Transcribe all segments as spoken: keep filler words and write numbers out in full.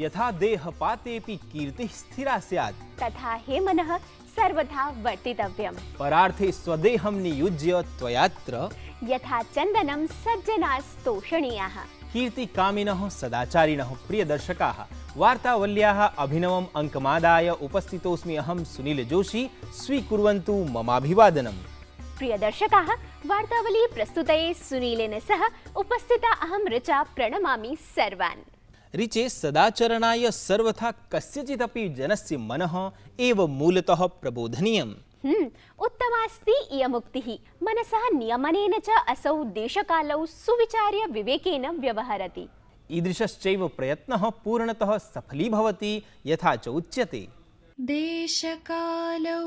यथा देहपातेऽपि कीर्तिः स्थिरा स्यात् तथा हे मनः सर्वथा वर्तितव्यम्। परार्थे स्वदेहं नियुज्य त्वयात्र यथा चन्दनं सज्जनास्तोषणीयाः। कीर्तिकामिनः सदाचारिणः प्रियदर्शकाः, वार्तावल्याः अभिनवम् अंकमादाय उपस्थितोऽस्मि अहं सुनील जोशी। स्वीकुर्वन्तु ममाभिवादनम्। प्रियदर्शकाः, वार्तावली प्रस्तुतये सुनीलेन सह उपस्थिता अहं ऋचा प्रणमामि सर्वान्। ऋचे, सदाचरणाय सर्वथा कस्यचिदपि जनस्य मनः एव मूलतः प्रबोधनीयम्। हम्म उत्तमास्ति इयमुक्तिः। मनसः नियमनेन च असौ देशकालौ सुविचार्य विवेकेन व्यवहरति। ईदृशश्चैव प्रयत्नः पूर्णतः सफलीभवति यथा च उच्यते। देशकालौ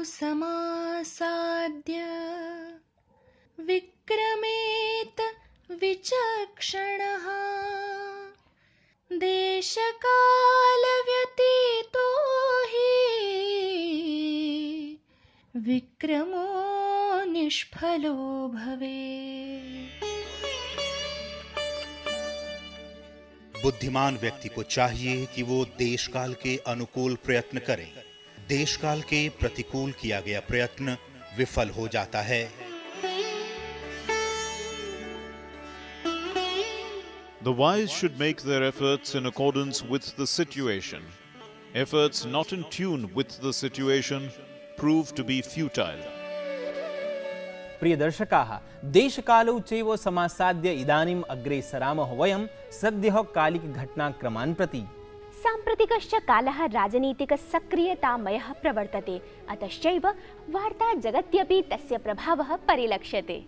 समासाद्य विक्रमेत विचक्षणः देशकाल व्यतीतो हि विक्रमो निष्फलो भवेत्। बुद्धिमान व्यक्ति को चाहिए कि वो देशकाल के अनुकूल प्रयत्न करे। देशकाल के प्रतिकूल किया गया प्रयत्न विफल हो जाता है। The wise should make their efforts in accordance with the situation. Efforts not in tune with the situation prove to be futile. प्रियदर्शकाः, देशकालौ चैव समासाद्य इदानीम् अग्रे सरामः वयं सद्यः कालिकघटनाक्रमान् प्रति। साम्प्रतिकश्च कालः राजनीतिकसक्रियतामयः प्रवर्तते, अतश्चैव वार्ता जगत्यपि तस्य प्रभावः परिलक्ष्यते।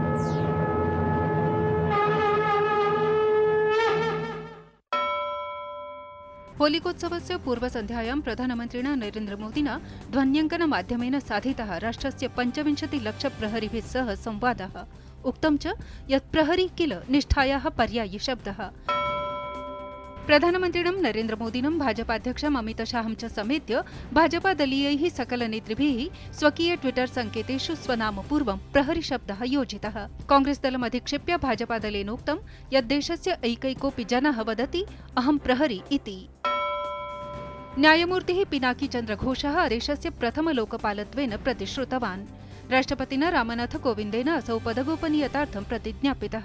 होलिकोत्सवस्य पूर्वसन्ध्यायां प्रधानमन्त्रिणा नरेन्द्रमोदिना ध्वन्यङ्कनमाध्यमेन साधितः राष्ट्रस्य पञ्चविंशतिलक्षप्रहरिभिः सह संवादः। उक्तं च यत् प्रहरी किल निष्ठायाः पर्यायी शब्दः। प्रधानमन्त्रिणं नरेन्द्रमोदिनं भाजपाध्यक्षम् अमितशाहं च समेत्य भाजपादलीयैः सकलनेतृभिः स्वकीय ट्विटर सङ्केतेषु स्वनामपूर्वं प्रहरी शब्दः योजितः। कांग्रेस्दलम् अधिक्षेप्य भाजपादलेनोक्तं यत् देशस्य ऐकैकोऽपि जनः वदति अहं प्रहरी इति। न्यायमूर्तिः पिनाकी चन्द्र घोषः आदेशस्य प्रथमलोकपालत्वेन प्रतिश्रुतवान्। राष्ट्रपतिना रामनाथ कोविन्देन असौ पदगोपनीयतार्थं प्रतिज्ञापितः।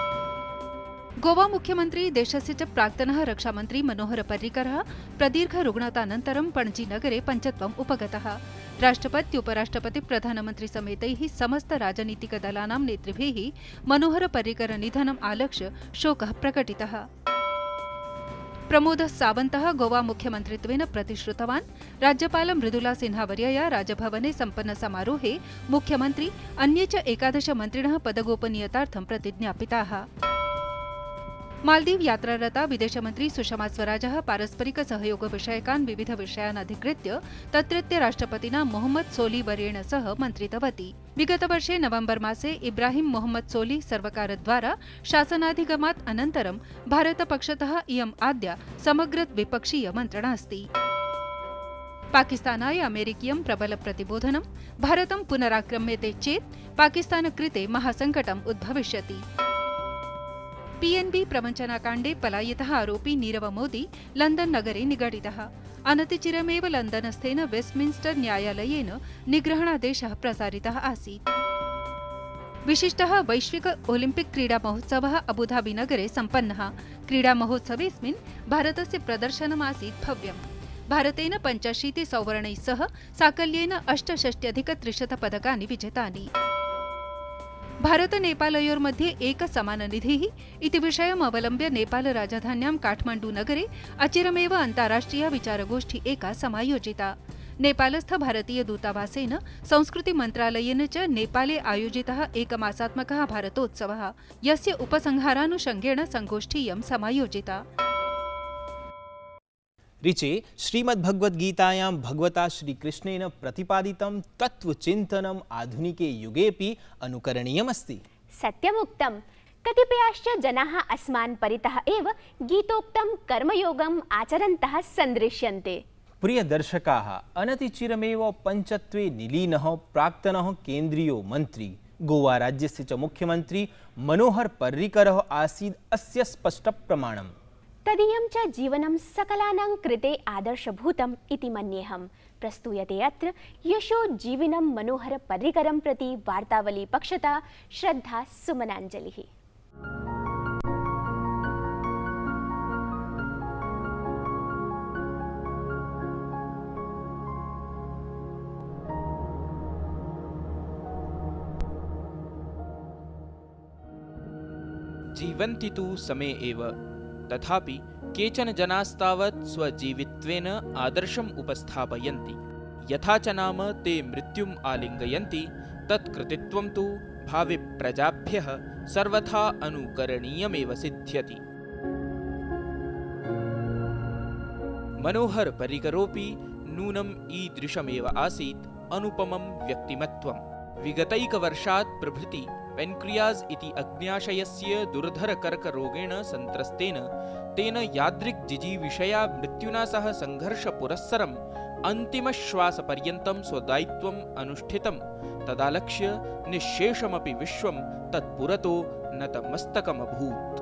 गोवा मुख्यमंत्री देशस्य च प्राक्तनः रक्षामन्त्री मनोहर पर्रिकरः प्रदीर्घ रुग्णतानन्तरं पणजीनगरे पञ्चत्वम् उपगतः। राष्ट्रपति उपराष्ट्रपति प्रधानमन्त्री समेतैः समस्त राजनीतिकदलानां नेतृभिः मनोहर पर्रिकर निधनम् आलक्ष्य शोकः प्रकटितः। प्रमोद सावन्तः गोवा मुख्यमन्त्रित्वेन प्रतिश्रुतवान्। राज्यपाल मृदुला सिन्हावर्यया राजभवने सम्पन्न समारोहे मुख्यमन्त्री अन्ये च एकादश मन्त्रिणः पदगोपनीयतार्थं प्रतिज्ञापिताः। मालदीव यात्रारता विदेशमन्त्री सुषमा स्वराजः पारस्परिक सहयोग विषयकान् विविध विषयान् अधिकृत्य तत्रत्य राष्ट्रपतिना मोहम्मद सोली वर्येण सह मन्त्रितवती। विगतवर्षे नवेम्बर मासे इब्राहिम मोहम्मद सोली सर्वकारद्वारा शासनाधिगमात् अनन्तरं भारतपक्षतः इयम् आद्या समग्र द्विपक्षीय मन्त्रणा अस्ति। पाकिस्तानाय अमेरिकीयं प्रबल प्रतिबोधनं। भारतं पुनराक्रम्यते चेत् पाकिस्तानकृते महासङ्कटम् उद्भविष्यति। पीएनबी प्रवञ्चनाकाण्डे पलायितः आरोपी नीरव मोदी लण्डन् नगरे निगडितः। अनतिचिरमेव लण्डनस्थेन वेस्टमिन्स्टर् न्यायालयेन निग्रहणादेशः प्रसारितः आसीत्। विशिष्टः वैश्विक ओलिम्पिक् क्रीडामहोत्सवः अबुधाबी नगरे सम्पन्नः। क्रीडामहोत्सवेऽस्मिन् भारतस्य प्रदर्शनमासीत् भव्यम्। भारतेन पञ्चाशीति सौवर्णैः सह साकल्येन अष्टषष्ट्यधिकत्रिशत पदकानि विजितानि। भारत नेपालयोर्मध्ये एक समाननिधिः इति विषयम् अवलम्ब्य नेपाल राजधान्यां काठमाण्डू नगरे अचिरमेव अन्ताराष्ट्रिया विचारगोष्ठी एका समायोजिता। नेपालस्थ भारतीय दूतावासेन संस्कृति मन्त्रालयेन च नेपाले आयोजितः एकमासात्मकः भारतोत्सवः, यस्य उपसंहारानुषङ्गेण संगोष्ठीयं समायोजिता। ऋचे, श्रीमद्भगवद्गीतायां भगवता श्रीकृष्णेन प्रतिपादितं तत्त्वचिन्तनम् आधुनिके युगेऽपि अनुकरणीयमस्ति। सत्यमुक्तम्। कतिपयाश्च जनाः अस्मान् परितः एव गीतोक्तं कर्मयोगम् आचरन्तः सन्दृश्यन्ते। प्रियदर्शकाः, अनतिचिरमेव पञ्चत्वे निलीनः प्राक्तनः केन्द्रीयो मन्त्री गोवा राज्यस्य च मुख्यमन्त्री मनोहर पर्रिकरः आसीत् अस्य स्पष्टप्रमाणम्। तदीयं च जीवनं सकलानां कृते आदर्शभूतम् इति मन्येऽहम्। प्रस्तूयते अत्र यशो जीविनं मनोहर पर्रिकरं प्रति वार्तावली पक्षतः श्रद्धा सुमनाञ्जलिः। जीवन्ति तु समे एव, तथापि केचन जनास्तावत् स्वजीवित्वेन आदर्शम् उपस्थापयन्ति। यथा च नाम ते मृत्युम् आलिङ्गयन्ति, तत्कृतित्वं तु भावि प्रजाभ्यः सर्वथा अनुकरणीयमेव सिद्ध्यति। मनोहर पर्रिकरोऽपि नूनम् ईदृशमेव आसीत् अनुपमं व्यक्तिमत्वं। विगतैकवर्षात् प्रभृति पेन्क्रियास् इति अग्न्याशयस्य दुर्धरकर्करोगेण सन्त्रस्तेन तेन यादृक् जिजीविषया मृत्युना सह सङ्घर्षपुरस्सरम् अन्तिमश्वासपर्यन्तं स्वदायित्वम् अनुष्ठितं। तदालक्ष्य निःशेषमपि विश्वं तत्पुरतो नतमस्तकमभूत्।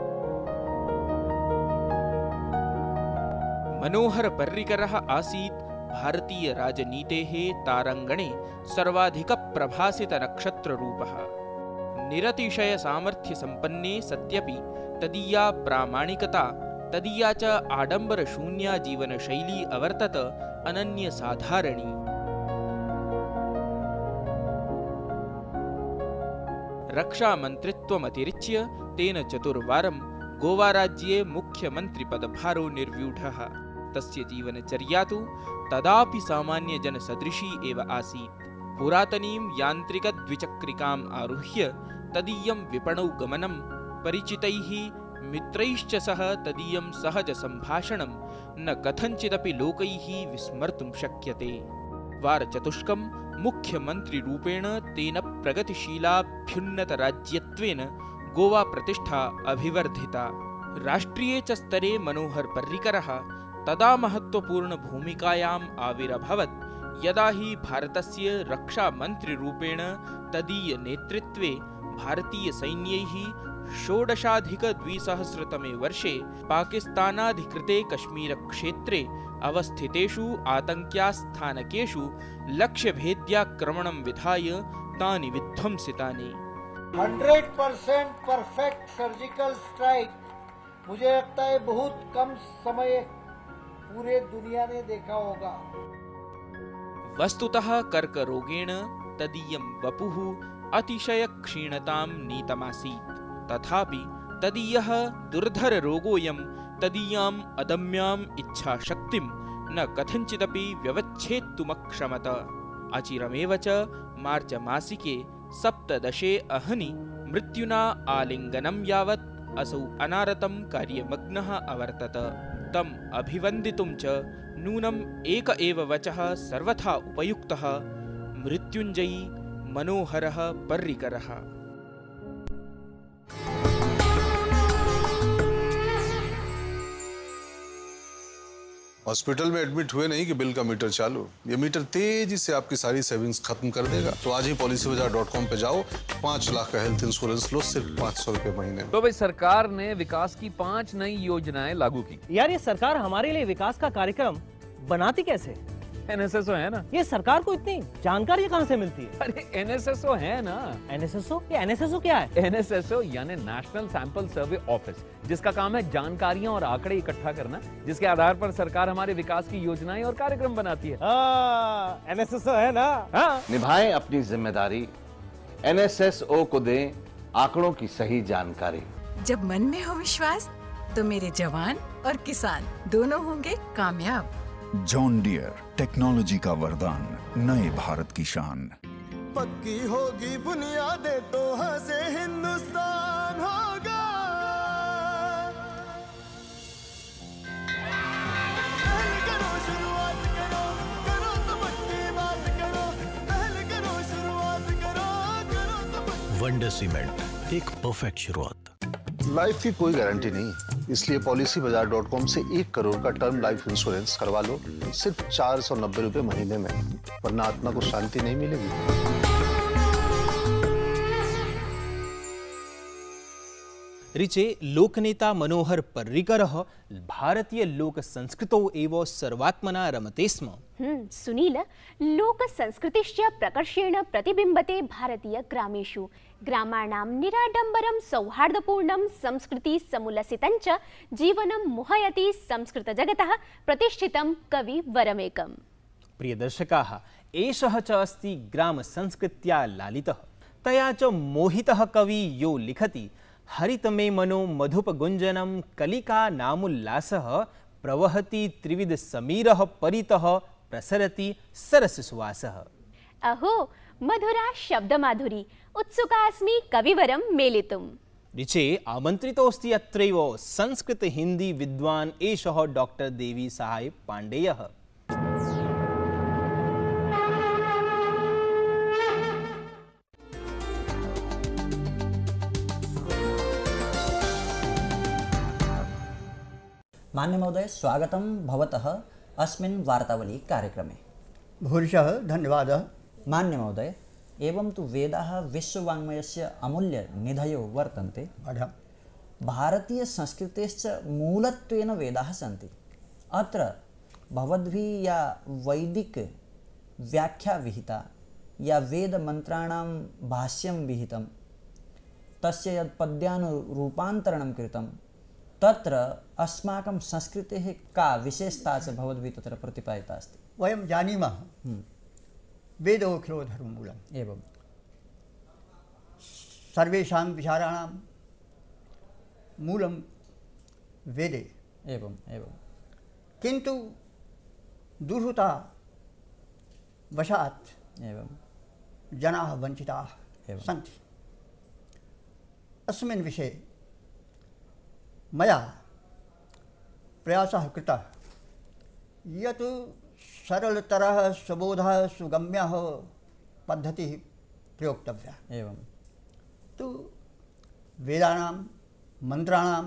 मनोहर पर्रिकरः आसीत् भारतीय राजनीतेः तारङ्गणे सर्वाधिकप्रभासितनक्षत्ररूपः। निरतिशय सामर्थ्य संपन्ने सत्यपि तदीया प्रामाणिकता, तदीया च आडंबर शून्या जीवन शैली अवर्तत अनन्य साधारणी। रक्षा मंत्रित्वमतिरिच्य तेन चतुर्वारं गोवा राज्ये मुख्यमंत्री पदभारो निर्व्यूढः। तस्य जीवनचर्या तु तदापि सामान्य जनसदृशी एव आसीत्। पुरातनीं यान्त्रिकद्विचक्रिकाम् आरुह्य तदीयं विपणौ गमनं, परिचितैः मित्रैश्च सह तदीयं सहज सम्भाषणं न कथञ्चिदपि लोकैः विस्मर्तुं शक्यते। वारचतुष्कं मुख्यमन्त्रिरूपेण तेन प्रगतिशीलाभ्युन्नतराज्यत्वेन गोवा प्रतिष्ठा अभिवर्धिता। राष्ट्रिये च स्तरे मनोहर पर्रिकरः तदा महत्वपूर्णभूमिकायाम् आविरभवत् यदा हि भारतस्य रक्षामन्त्रिरूपेण तदीय नेतृत्वे भारतीय सैन्यैः षोडशाधिकद्विसहस्रतमे वर्षे पाकिस्तानाधिकृते कश्मीरक्षेत्रे अवस्थितेषु आतङ्क्यास्थानकेषु लक्ष्यभेद्याक्रमणं विधाय तानि विध्वंसितानि। Hundred percent perfect surgical strike मुझे लगता है बहुत कम समय पूरे दुनिया ने देखा होगा। वस्तुतः कर्करोगेण तदीयं वपुः अतिशय क्षीणतां नीतमासीत्। तथापि तदीयः दुर्धररोगोऽयं तदीयाम् अदम्याम् इच्छाशक्तिं न कथञ्चिदपि व्यवच्छेत्तुमक्षमत। अचिरमेव च मार्च मासिके सप्तदशे अहनि मृत्युना आलिङ्गनं यावत् असौ अनारतं कार्यमग्नः अवर्तत। तम् अभिवन्दितुं च नूनम् एक एव वचः सर्वथा उपयुक्तः, मृत्युञ्जयी मनोहरः पर्रिकरः। हॉस्पिटल में एडमिट हुए नहीं कि बिल का मीटर चालू। ये मीटर तेजी से आपकी सारी सेविंग्स खत्म कर देगा। तो आज ही पॉलिसी बाजार डॉट कॉम पे जाओ, पांच लाख का हेल्थ इंश्योरेंस लो सिर्फ पाँच सौ रुपए महीने में। तो भाई सरकार ने विकास की पांच नई योजनाएं लागू की। यार ये सरकार हमारे लिए विकास का कार्यक्रम बनाती कैसे? एन एस एस ओ है ना। ये सरकार को इतनी जानकारी कहाँ से मिलती है? अरे एन एस एस ओ है ना। N S S O? ये एन एस एस ओ क्या है? एन एस एस ओ यानी नेशनल सैंपल सर्वे ऑफिस, जिसका काम है जानकारियां और आंकड़े इकट्ठा करना, जिसके आधार पर सरकार हमारे विकास की योजनाएं और कार्यक्रम बनाती है। एन एस एस ओ है ना। हाँ। निभाएं अपनी जिम्मेदारी, एन एस एस ओ को दें आंकड़ों की सही जानकारी। जब मन में हो विश्वास, तो मेरे जवान और किसान दोनों होंगे कामयाब। जॉन डियर, टेक्नोलॉजी का वरदान, नए भारत की शान। पक्की होगी बुनियादें तो हंसे हिंदुस्तान होगा। पहले करो शुरुआत करो, करो तो पक्की बात करो। पहले करो शुरुआत करो, करो तो पक्की। वंडर सीमेंट, एक परफेक्ट शुरुआत। लाइफ की कोई गारंटी नहीं, इसलिए पॉलिसी बाजार डॉट कॉम से एक करोड़ का टर्म लाइफ इंश्योरेंस करवा लो सिर्फ चार सौ नब्बे रुपए महीने में, वरना आत्मा को शांति नहीं मिलेगी। ऋचे लोकनेता मनोहर पर्रिकरः भारतीय लोक संस्कृतौ एव सर्वात्मना रमते स्म। हम्म सुनील, लोक संस्कृतिश्च प्रकर्षेण प्रतिबिम्बते भारतीय ग्रामेषु। ग्रामाणां निराडम्बरं सौहार्दपूर्णं संस्कृति समुल्लसितं च जीवनं मोहयति संस्कृत जगतः प्रतिष्ठितं कवि वरमेकम्। प्रिय दर्शकाः, एषः च अस्ति ग्राम संस्कृत्या लालितः तया च मोहितः कवि यो लिखति हरितमे मनो मधुपगुञ्जनं कलिका नामुल्लासः प्रवहति त्रिविध समीरः परितः प्रसरति सरससुवासः। अहो मधुरा शब्दमाधुरी, उत्सुका अस्मि कविवरं मेलितुम्। ऋचे आमन्त्रितोऽस्ति अत्रैव संस्कृत हिंदी विद्वान् एषः डॉक्टर देवी सहाय पाण्डेयः। मान्य महोदय, स्वागतं भवतः अस्मिन् वार्तावली कार्यक्रमे। भूरिशः धन्यवादः। मान्य महोदय, एवं तु वेदाः विश्ववाङ्मयस्य अमूल्य निधयो वर्तन्ते। भारतीय संस्कृतेश्च मूलत्वेन वेदाः सन्ति। अत्र भवद्भिः या वैदिक व्याख्या विहिता या वेद मंत्राणां भाष्यं विहितं तस्य यत् पद्यानुरूपान्तरणं कृतं तत्र अस्माकं संस्कृतेः का विशेषता च भवद्भिः तत्र प्रतिपादिता अस्ति। वयं जानीमः वेदोऽखिलो धर्ममूलम्। एवं सर्वेषां विचाराणां मूलं वेदे। एवं एवं किन्तु दुर्हृता वशात् एवं जनाः वञ्चिताः सन्ति। अस्मिन् विषये मया प्रयासः कृतः यत् सरलतरः सुबोधः सुगम्यः पद्धतिः प्रयोक्तव्या। एवं तु वेदानां मंत्राणां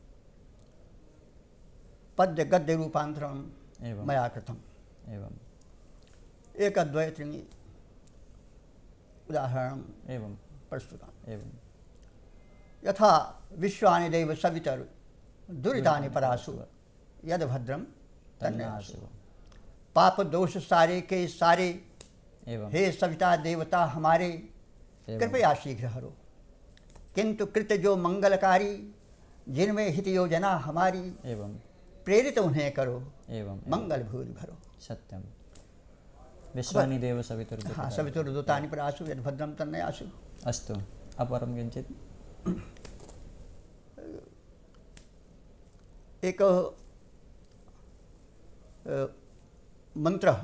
पद्य गद्य रूपान्तरं मया कृतम्। एवं एकद्वय त्रीणि उदाहरणम् एवं प्रस्तुतम्। एवं यथा विश्वानि देव सवितर् दुरितानि परासु यद भद्रं तन्नाशु। पाप दोष सारे के सारे हे सविता देवता हमारे कृपया शीघ्र हरो। किंतु कृत जो मंगलकारी जिनमें हित योजना हमारी एवं प्रेरित उन्हें करो एवं मंगल भूरि भरो। सत्यम। विश्वानि देव सवितुर् हाँ सवितुर्दूतानि परासु यद भद्रं तन्नयासु। अस्तु, अपरं किञ्चित्। एक मंत्रः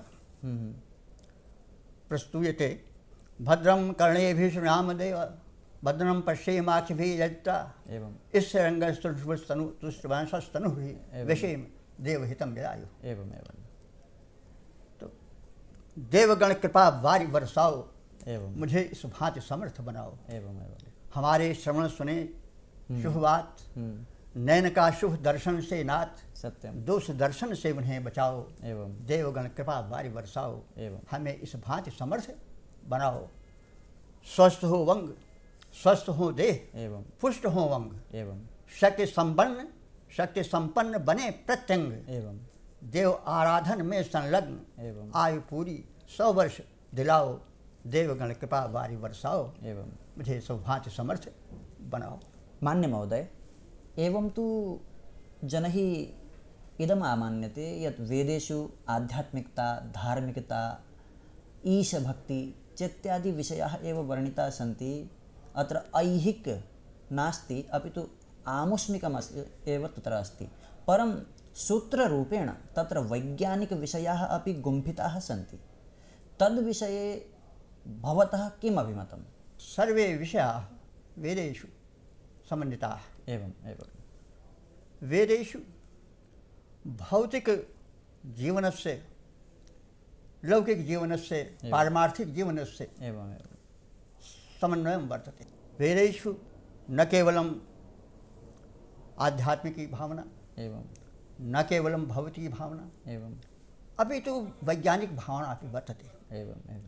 प्रस्तूयते। भद्रं कर्णेभिः शृणुयामदेव भद्रं पश्येमाक्षिभिः यजत्रा इससे रंगस्तनु तुष्टवांसस्तनुभिः विषेम देवहितं यदायुः। एवं एवं तो देवगण कृपा वारी बरसाओ, एवं मुझे इस भांति समर्थ बनाओ। एवं एवं हमारे श्रवण सुने शुभ बात, नैन का शुभ दर्शन से नाथ सत्यम दोष दर्शन से उन्हें बचाओ। एवं देवगण कृपा वारी बरसाओ, एवं हमें इस भांति समर्थ बनाओ। स्वस्थ हो वंग स्वस्थ हो देह एवं पुष्ट हो वंग एवं शक्ति संपन्न शक्ति संपन्न बने प्रत्यंग एवं देव आराधन में संलग्न एवं आयु पूरी सौ वर्ष दिलाओ। देवगण कृपा वारी बरसाओ, एवं मुझे सौभाग्य समर्थ बनाओ। मान्य महोदय, एवं तु जनैः इदम् आमान्यते यत् वेदेषु आध्यात्मिकता धार्मिकता ईशभक्ति चेत्यादि विषयाः एव वर्णिताः सन्ति। अत्र ऐहिक नास्ति अपि तु आमुष्मिकम् एव तत्र अस्ति। परं सूत्ररूपेण तत्र वैज्ञानिकविषयाः अपि गुम्फिताः सन्ति। तद्विषये भवतः किम् अभिमतम्? सर्वे विषयाः वेदेषु समन्विताः। एवं एवं वेदेषु भौतिक जीवनस्य लौकिक जीवनस्य पारमार्थिक जीवनस्य एवं एवं समन्वयं वर्तते। वेदेषु न केवलम् आध्यात्मिकी भावना एवं न केवलं भौतिकी भावना एवं अपि तु वैज्ञानिक भावना अपि वर्तते। एवं एवं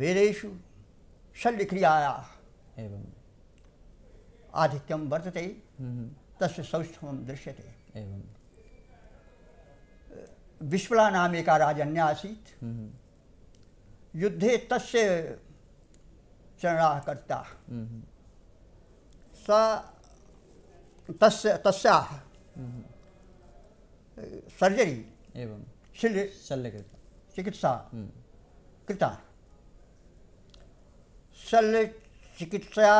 वेदेषु शल्यक्रियायाः एवं आधिक्यं वर्तते। तस्य सौष्ठवं दृश्यते। एवं विश्वला नाम एका राजन्या आसीत्। युद्धे तस्य चरणाः कर्ता सा तस्य तस्याः सर्जरी एवं शल्य शल्यकृता चिकित्सा कृता। शल्य चिकित्सा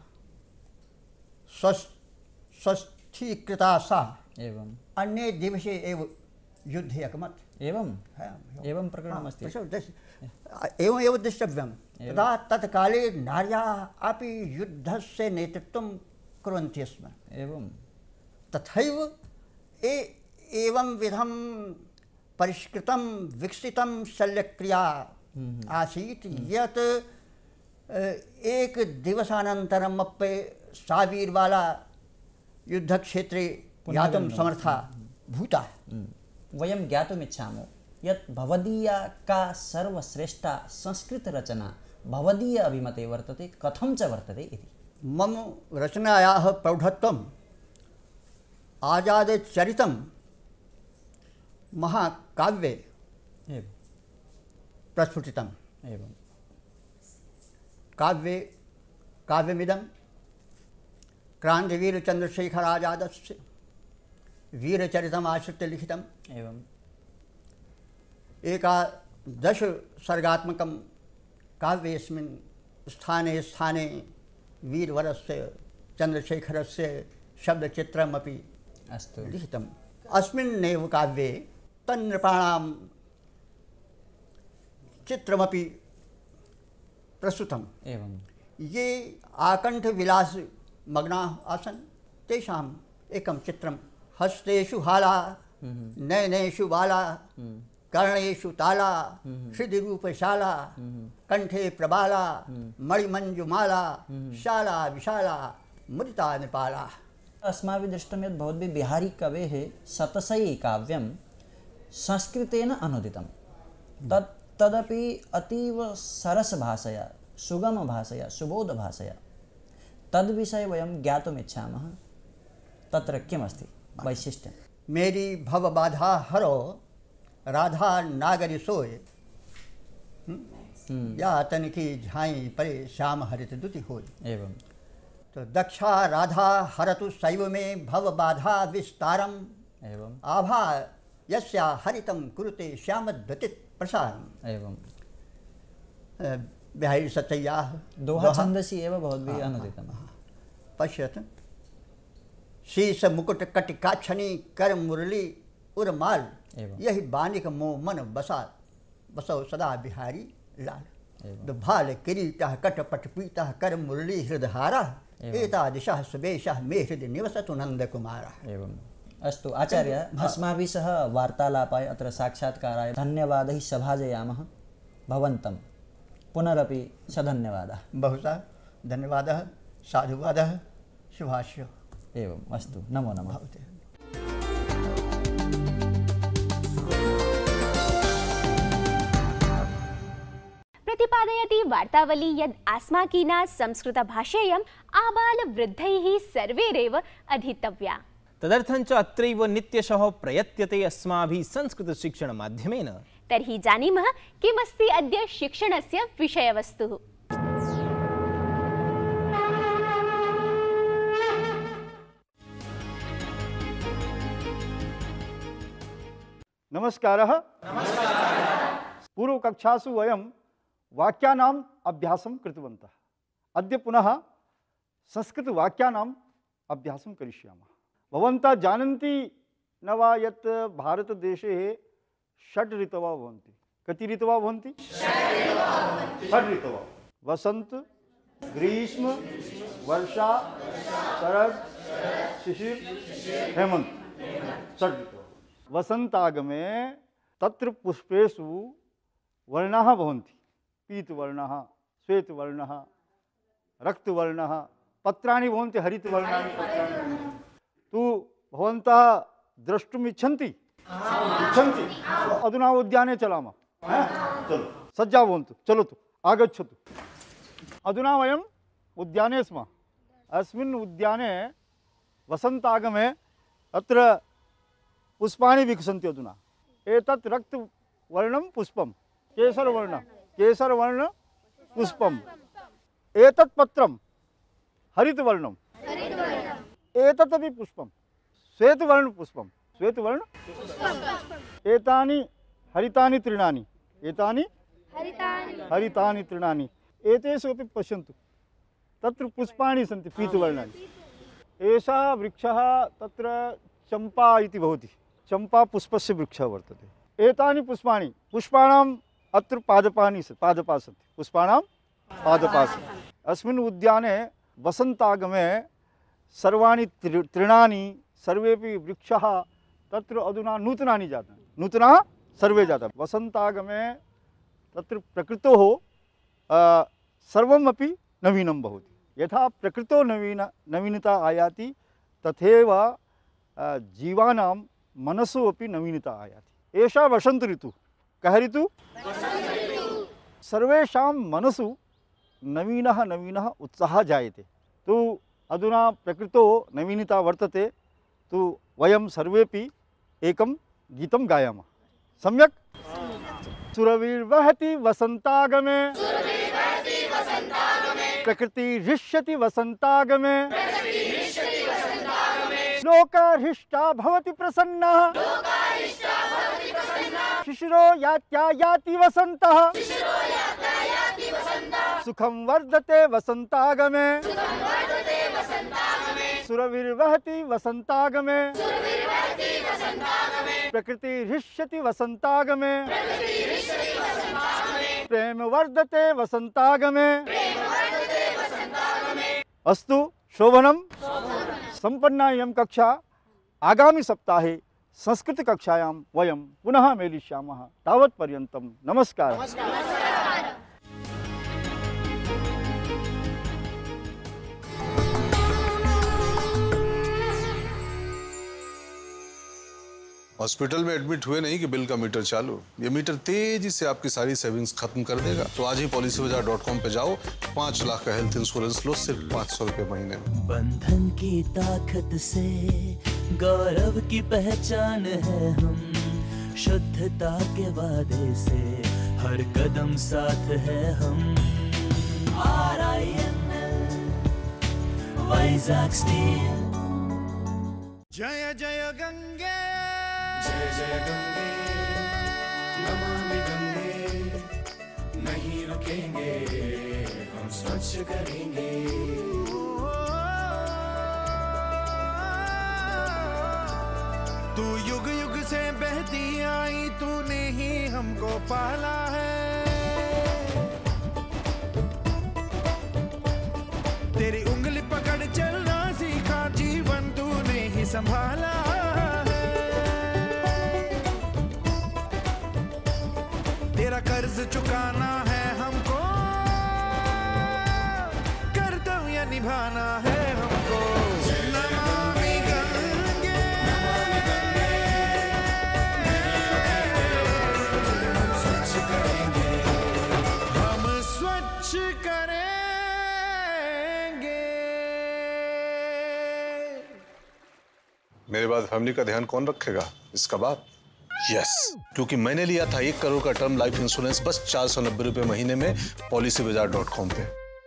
स्वस्थीकृता सा एवं अन्ये दिवसे एव युद्धे अकमत्। एवं एवं प्रकरणमस्ति। एवं एव द्रष्टव्यं। तदा तत्काले नार्याः अपि युद्धस्य नेतृत्वं कुर्वन्ति स्म। एवं तथैव ए एवं विधं परिष्कृतं विकसितं शल्यक्रिया आसीत् यत् एक दिवसानन्तरमपि सा वीरबाला युद्धक्षेत्रे यातुं समर्था भूता। वयं ज्ञातुमिच्छामः यत् भवदीया का सर्वश्रेष्ठा संस्कृतरचना भवदीय अभिमते वर्तते, कथं च वर्तते इति। मम रचनायाः प्रौढत्वम् आजादचरितं महाकाव्ये प्रस्फुटितम्। एवं काव्ये काव्यमिदं क्रान्तिवीरचन्द्रशेखराजादस्य वीरचरितम् आश्रित्य लिखितम्। एवं एकादश सर्गात्मकं काव्येऽस्मिन् स्थाने स्थाने वीरवरस्य चन्द्रशेखरस्य शब्दचित्रमपि अस्तु लिखितम्। अस्मिन्नेव काव्ये तन्नृपाणां चित्रमपि प्रस्तुतम्। एवं ये आकण्ठविलास मग्नाः आसन् तेषाम् एकं चित्रं हस्तेषु हाला नयनेषु बाला कर्णेषु ताला हृदिरूपशाला कंठे प्रबाला मणिमंजुमाला शाला विशाला मुदिता नृपाला। अस्माभिः दृष्टं यत् भवद्भिः बिहारी कवेः शतशयी काव्यं संस्कृतेन अनुदितं। तत् तदपि अतीव सरसभाषया सुगमभाषया सुबोधभाषया। तद्विषये वयं ज्ञातुमिच्छामः तत्र किमस्ति वैशिष्ट्यं। मेरी भवबाधा हरो राधा नागरी सोए या तनिकी झाई परे श्याम हरित दुति होय। एवं तो दक्षा राधा हरतु शैव में भवबाधा विस्तारम। एवं आभा यस्या हरितं कुरुते श्यामद्वतित प्रसारम्। एवं बिहारी सचय्याः दोहा छन्दसि एव भवद्भिः अनुदितं। पश्यत शीश मुकुट कटिकाक्षणी कर मुरली उर्माल यही बानिक मोह मन बसा बसौ सदा बिहारी लाल। दुभाल किरीटः कटपट पीतः कर मुरली हृदहारः एतादृशः सुबेशः मे हृदि निवसतु नन्दकुमारः। एवं अस्तु आचार्य, अस्माभिः सह वार्तालापाय अत्र साक्षात्काराय धन्यवादैः सभाजयामः भवन्तं। पुनरपि सधन्यवादः। बहुशः धन्यवादः साधुवादः शुभाशयो। एवं अस्तु नमो नमः। प्रतिपादयति वार्तावली यद् अस्माकीना संस्कृतभाषेयम् आबालवृद्धैः सर्वैरेव अधीतव्या। तदर्थं च अत्रैव नित्यशः प्रयत्यते अस्माभिः संस्कृतशिक्षणमाध्यमेन। तर्हि जानीमः किमस्ति अद्य शिक्षणस्य विषयवस्तुः। नमस्कारः। पूर्वकक्षासु वयं वाक्यानाम् अभ्यासं कृतवन्तः। अद्य पुनः संस्कृतवाक्यानाम् अभ्यासं करिष्यामः। भवन्तः जानन्ति न वा यत् भारतदेशे षड् ऋतवः भवन्ति। कति ऋतवः भवन्ति? षड् ऋतवः। वसंत, ग्रीष्म, वर्षा, शरद, शिशिर, हेमंत। षड् ऋतवः। वसंतागमे तत्र पुष्पेषु वर्णाः भवन्ति। पीतवर्णः, श्वेतवर्णः, रक्तवर्णः, पत्राणि भवन्ति हरितवर्णानि पत्राणि। तु भवन्तः द्रष्टुम् इच्छन्ति? इच्छन्ति? अधुना उद्याने चलामः। चलो सज्जा भवन्तु, चलतु आगच्छतु। अधुना वयम् उद्याने स्मः। अस्मिन् उद्याने वसन्तागमे अत्र पुष्पाणि विकसन्ति अधुना। एतत् रक्तवर्णं पुष्पं केसरवर्ण केसरवर्ण पुष्पम्। एतत् पत्रं हरितवर्णं एतदपि पुष्पं श्वेतवर्ण पुष्पं श्वेतवर्ण। एतानि हरितानि तृणानि एतानि हरितानि तृणानि एतेषु अपि पश्यन्तु तत्र पुष्पाणि सन्ति पीतवर्णानि। एषः वृक्षः तत्र चम्पा इति भवति, चम्पा पुष्पस्य वृक्षः वर्तते। एतानि पुष्पाणि पुष्पाणाम् अत्र पादपानि पादपाः सन्ति पुष्पाणां पादपाः सन्ति। अस्मिन् उद्याने वसन्तागमे सर्वाणि तृणानि सर्वेपि वृक्षाः तत्र अधुना नूतनानि जातानि नूतनाः सर्वे जाताः। वसन्तागमे तत्र प्रकृतोः सर्वमपि नवीनं भवति। यथा प्रकृतो नवीन नवीनता आयाति तथैव जीवानां मनसु अपि नवीनता आयाति। एषा वसन्त ऋतुः। कः ऋतुः? सर्वेषां मनसु नवीनः नवीनः उत्साहः जायते। तो अधुना प्रकृतो नवीनता वर्तते, तो वयं सर्वेपि एकं गीतं गायामः। सम्यक्? सुरभिर्वहति वसन्तागमे प्रकृति हृष्यति वसन्तागमे लोकहृष्टा भवति प्रसन्नः शिशिरो यात्यायाति वसन्तः सुखं वर्धते वसन्तागमे सुरभिर्वहति वसन्तागमे प्रकृति हृष्यति वसन्तागमे प्रेम वर्धते वसन्तागमे। अस्तु शोभनं। सम्पन्ना इयं कक्षा। आगामि सप्ताहे संस्कृत कक्षायां वयं पुनः मेलिष्यामः। तावत् पर्यन्तं नमस्कारः। हॉस्पिटल में एडमिट हुए नहीं कि बिल का मीटर चालू। ये मीटर तेजी से आपकी सारी सेविंग्स खत्म कर देगा। तो आज ही पॉलिसी बाजार डॉट कॉम पे जाओ, पाँच लाख का हेल्थ इंश्योरेंस लो सिर्फ पाँच सौ रुपए महीने में। बंधन की ताकत से गौरव की पहचान है हम, शुद्धता के वादे से हर कदम साथ है हम। R I N L Vizag steel. जय जय गंगे जय जय गंगे नमामि गंगे, नहीं रुकेंगे हम स्वच्छ करेंगे। तू युग युग से बहती आई, तूने ही हमको पाला है। तेरी उंगली पकड़ चलना सीखा, जीवन तूने ही संभाला है। तेरा कर्ज चुकाना है हमको, कर्तव्य निभाना है हमको। नमामि गंगे हम स्वच्छ करेंगे, हम स्वच्छ करेंगे। मेरे बाद फैमिली का ध्यान कौन रखेगा? इसका बाप। यस yes, क्योंकि मैंने लिया था एक करोड़ का टर्म लाइफ इंश्योरेंस बस चार सौ नब्बे रुपए महीने में पॉलिसी बाजार डॉट कॉम पे।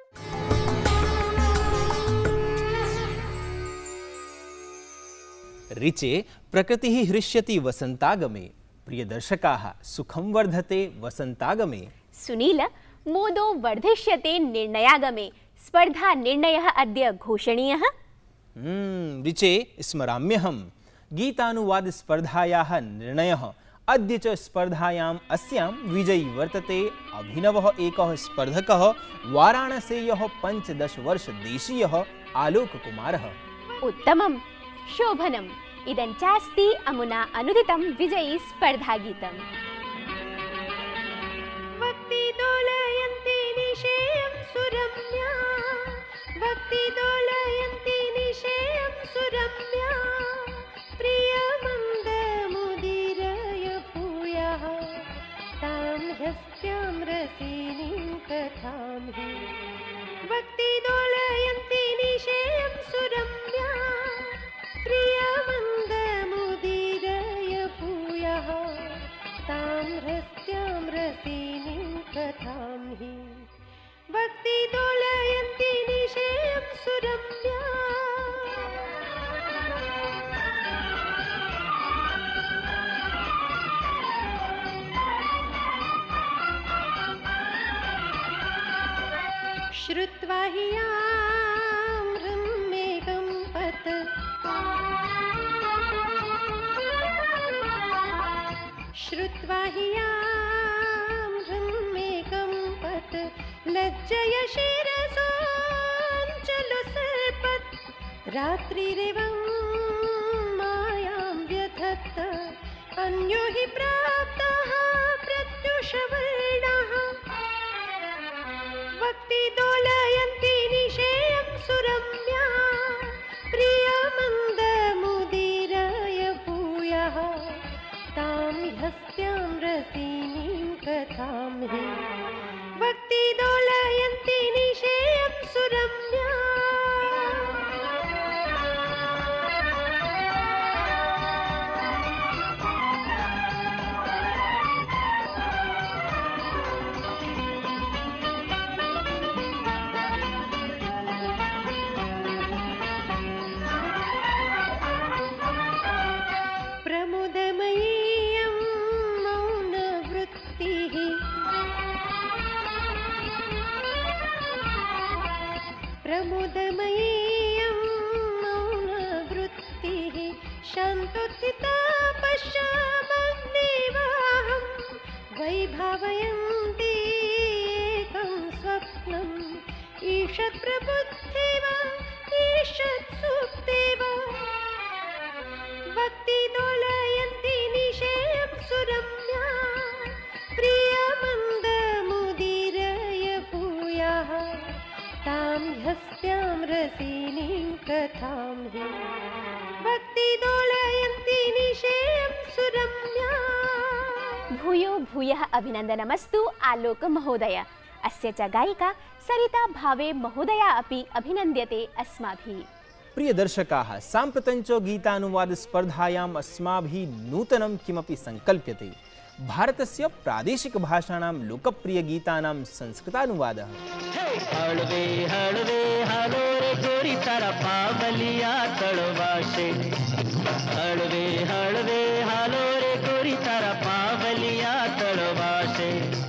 ऋचे प्रकृतिः हृष्यति वसन्तागमे। प्रिय दर्शकाः, सुखं वर्धते वसन्तागमे। सुनील, मोदो वर्धिष्यते निर्णयागमे। स्पर्धा निर्णयः अद्य घोषणीयः। हम्म ऋचे स्मराम्यहम्। गीतानुवाद स्पर्धायाः निर्णयः अद्य च स्पर्धायाम् अस्यां विजयी वर्तते अभिनवः एकः स्पर्धकः वाराणसेयः पञ्चदश वर्ष देशीयः आलोक कुमारः। उत्तमं शोभनम्। इदं चास्ति अमुना अनुदितं विजयी स्पर्धागीतम्। भक्ति दोलयन्ति निशेयं सुरम्या, भक्ति दोलयन्ति निशेयं सुरम्या, प्रियमन्दमुदीरय भूयः तां हस्त्यां रसिनीं कथां हि। भक्ति दोलयन्ति निशेयं सुरम्या, कृत्वा हि यां हृन्मेकं पत् लज्जय शिरसोऽञ्चलुसर्पत् रात्रिरेवं मायां व्यधत्त अन्यो हि प्राप्तः प्रत्युषवर्णः वक्ति दोलयन्ति निशेयं सुरम्या प्रियमन्दमुदीरय भूयः तां हस्त्यां रसिनीं कथां हि वक्ति दोलयन्ति निशेयं सुरम्या प्रमुदमयीयं मौनवृत्तिः प्रमुदमयीयं मौनवृत्तिः शान्तोत्थिता पश्यामग्निवाहं वैभावयन्ती एकं स्वप्नम् ईषत् प्रबुद्धे वा ईषत् सुप्ते वा वक्ति दोलयन्ति निशेयं सुरम्या प्रियमन्दमुदीरय भूयः तां हस्त्यां रसिनीं कथां हि वक्ति दोलयन्ति निशेयं सुरम्या। भूयो भूयः अभिनन्दनमस्तु आलोक महोदय। अस्य च गायिका सरिता भावे महोदया अपि अभिनन्द्यते अस्माभिः। प्रिय दर्शकाः, साम्प्रतञ्च गीतानुवाद स्पर्धायाम् अस्माभिः नूतनं किमपि सङ्कल्प्यते। भारतस्य प्रादेशिकभाषाणां लोकप्रियगीतानां संस्कृतानुवादः। हळवे हळवे हालो रे गोरी तारा पावलिया तळवाशे हळवे हळवे हालो रे गोरी तारा पावलिया तळवाशे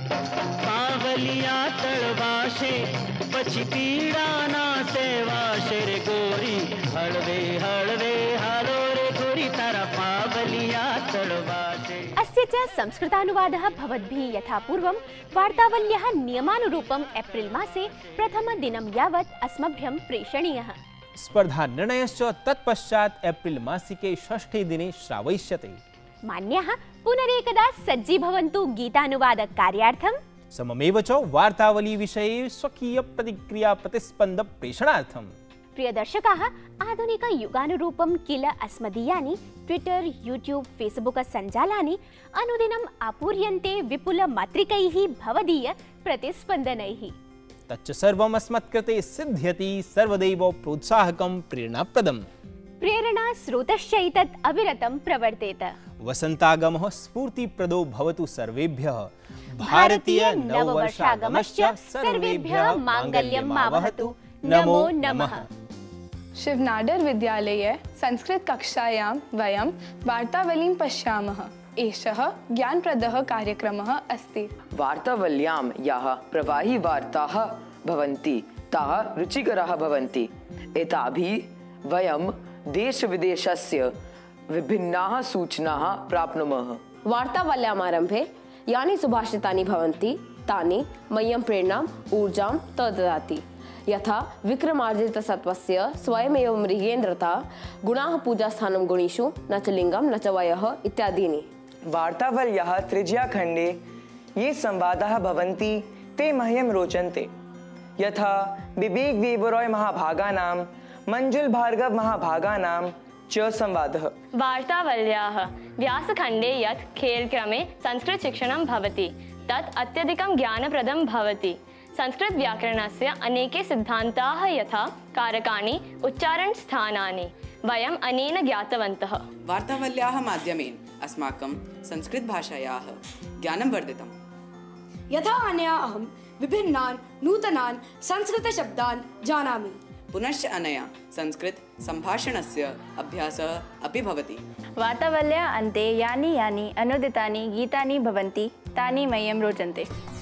पावलिया तळवाशे पछी पीड़ा ना सेवाशे रे गोरी हळवे हळवे हालो रे गोरी तारा पावलिया तळवाशे। अस्य च संस्कृतानुवादः भवद्भिः यथा पूर्वं वार्तावल्याः नियमानुरूपम् एप्रिल् मासे प्रथमदिनं यावत् अस्मभ्यं प्रेषणीयः। स्पर्धा निर्णयश्च तत्पश्चात् एप्रिल् मासिके षष्ठे दिने श्रावयिष्यते। मान्याः पुनरेकदा सज्जी भवन्तु गीतानुवाद कार्यार्थं। सममेव च वार्तावली विषये स्वकीय प्रतिक्रिया प्रतिस्पन्द प्रेषणार्थम्। प्रिय दर्शकाः, आधुनिक युगानुरूपं किल अस्मदीयानि ट्विटर यूट्यूब फेसबुक सञ्जालानि अनुदिनम् आपूर्यन्ते विपुल मात्रिकैः भवदीय प्रतिस्पन्दनैः। तच्च सर्वम् अस्मत्कृते सिद्ध्यति सर्वदैव प्रोत्साहकं प्रेरणाप्रदम्। प्रेरणा स्रोतश्चैतत् अविरतं प्रवर्तेत। वसन्तागमः स्फूर्तिप्रदो भवतु सर्वेभ्यः। भारतीय नववर्षागमश्च सर्वेभ्यः माङ्गल्यमावहतु। नमो नमः। शिवनाडर विद्यालये संस्कृत कक्षायां वयं वार्तावलीं पश्यामः। एषः ज्ञानप्रदः कार्यक्रमः अस्ति। वार्तावल्यां याः प्रवाही वार्ताः भवन्ति ताः रुचिकराः भवन्ति। एताभिः वयं देशविदेशस्य विभिन्नाः सूचनाः प्राप्नुमः। वार्तावल्यामारम्भे यानि सुभाषितानि भवन्ति तानि मह्यं प्रेरणाम् ऊर्जां च ददाति। यथा विक्रमार्जितसत्त्वस्य स्वयमेव मृगेन्द्रता गुणाः पूजास्थानं गुणेषु न च लिङ्गं न च वयः इत्यादीनि। वार्तावल्याः तृतीयखण्डे ये संवादाः भवन्ति ते मह्यं रोचन्ते। यथा विवेक देवराय महाभागानां मंजुल भार्गव महाभागानां च संवादः। वार्तावल्याः व्यासखण्डे यत् खेलक्रमे संस्कृतशिक्षणं भवति तत् अत्यधिकं ज्ञानप्रदं भवति। संस्कृत व्याकरणस्य अनेके सिद्धान्ताः यथा कारकाणि उच्चारणस्थानानि वयम् अनेन ज्ञातवन्तः। वार्तावल्याः माध्यमेन अस्माकं संस्कृतभाषायाः ज्ञानं वर्धितम्। यथा अनया अहं विभिन्नान् नूतनान् संस्कृतशब्दान् जानामि। पुनश्च अनया संस्कृत सम्भाषणस्य अभ्यासः अपि भवति। वार्तावल्या अन्ते यानि यानि अनुदितानि गीतानि भवन्ति तानि मह्यं रोचन्ते।